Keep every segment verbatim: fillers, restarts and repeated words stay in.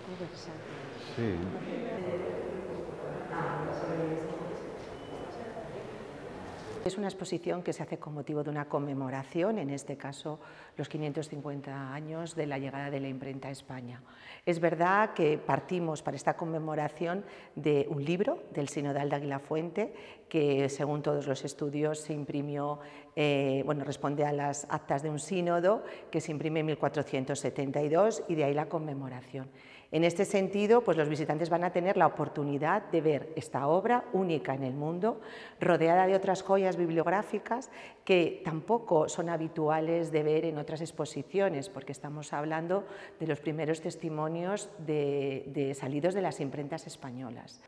Sí. Es una exposición que se hace con motivo de una conmemoración, en este caso los quinientos cincuenta años de la llegada de la imprenta a España. Es verdad que partimos para esta conmemoración de un libro del sinodal de Aguilafuente que, según todos los estudios, se imprimió, eh, bueno, responde a las actas de un sínodo que se imprime en mil cuatrocientos setenta y dos y de ahí la conmemoración. En este sentido, pues los visitantes van a tener la oportunidad de ver esta obra única en el mundo, rodeada de otras joyas bibliográficas que tampoco son habituales de ver en otras exposiciones, porque estamos hablando de los primeros testimonios de, de salidos de las imprentas españolas.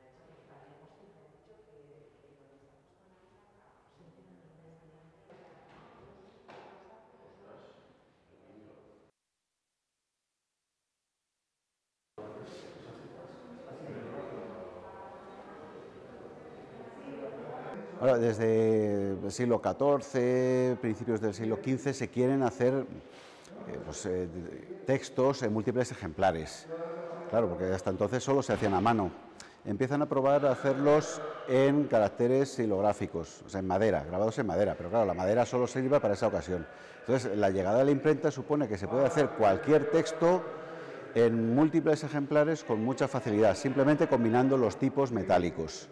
Ahora, desde el siglo catorce, principios del siglo quince, se quieren hacer eh, pues, eh, textos en múltiples ejemplares. Claro, porque hasta entonces solo se hacían a mano. Empiezan a probar a hacerlos en caracteres xilográficos, o sea, en madera, grabados en madera, pero claro, la madera solo sirve para esa ocasión. Entonces, la llegada de la imprenta supone que se puede hacer cualquier texto en múltiples ejemplares con mucha facilidad, simplemente combinando los tipos metálicos.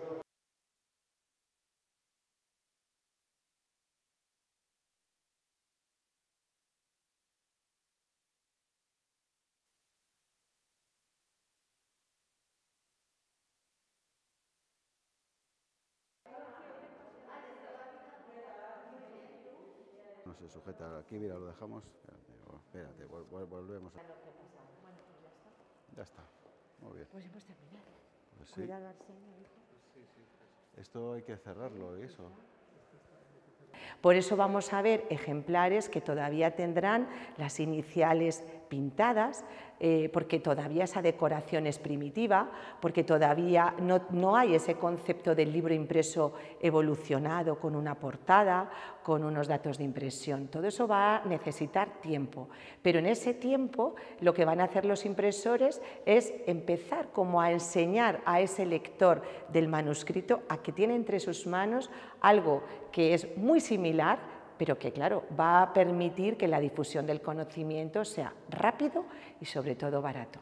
No se sujeta aquí, mira, lo dejamos. Espérate, volvemos. A... Ya está, muy bien. Pues hemos terminado. Pues sí. Cuidado, Arsenio. Esto hay que cerrarlo y eso. Por eso vamos a ver ejemplares que todavía tendrán las iniciales pintadas, eh, porque todavía esa decoración es primitiva, porque todavía no, no hay ese concepto del libro impreso evolucionado con una portada, con unos datos de impresión. Todo eso va a necesitar tiempo, pero en ese tiempo lo que van a hacer los impresores es empezar como a enseñar a ese lector del manuscrito a que tiene entre sus manos algo que es muy similar, pero que, claro, va a permitir que la difusión del conocimiento sea rápido y, sobre todo, barato.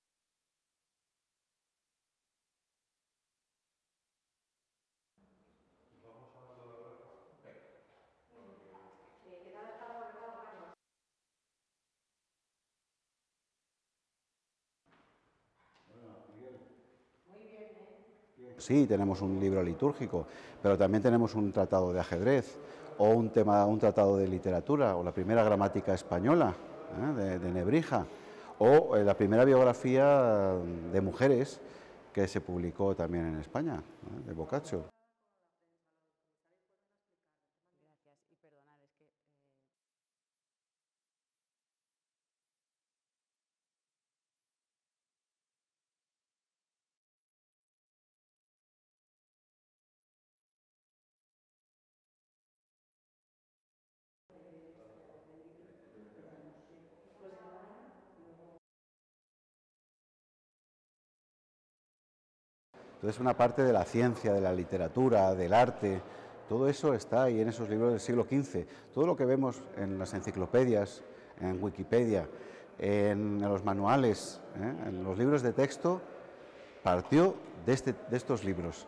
Sí, tenemos un libro litúrgico, pero también tenemos un tratado de ajedrez o un, tema, un tratado de literatura o la primera gramática española, ¿eh? de, de Nebrija, o eh, la primera biografía de mujeres que se publicó también en España, ¿eh? de Boccaccio. Entonces, una parte de la ciencia, de la literatura, del arte, todo eso está ahí en esos libros del siglo quince. Todo lo que vemos en las enciclopedias, en Wikipedia, en los manuales, ¿eh? en los libros de texto, partió de, este, de estos libros.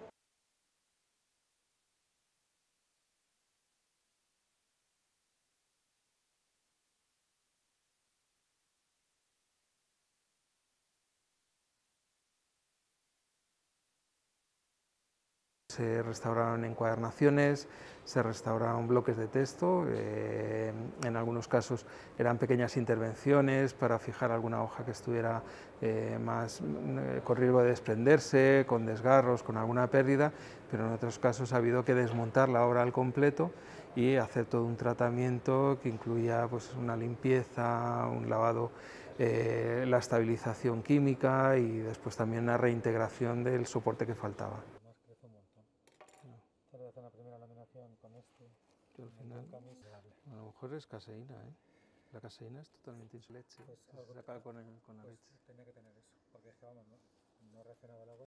Se restauraron encuadernaciones, se restauraron bloques de texto, eh, en algunos casos eran pequeñas intervenciones para fijar alguna hoja que estuviera eh, más eh, con riesgo de desprenderse, con desgarros, con alguna pérdida, pero en otros casos ha habido que desmontar la obra al completo y hacer todo un tratamiento que incluía pues, una limpieza, un lavado, eh, la estabilización química y después también una reintegración del soporte que faltaba. La primera laminación con este. Que al final, a lo mejor es caseína, ¿eh? La caseína es totalmente insuleche, pues se saca con, el, con la leche. Tenía que tener eso. porque es que vamos, no, no reaccionaba el agua.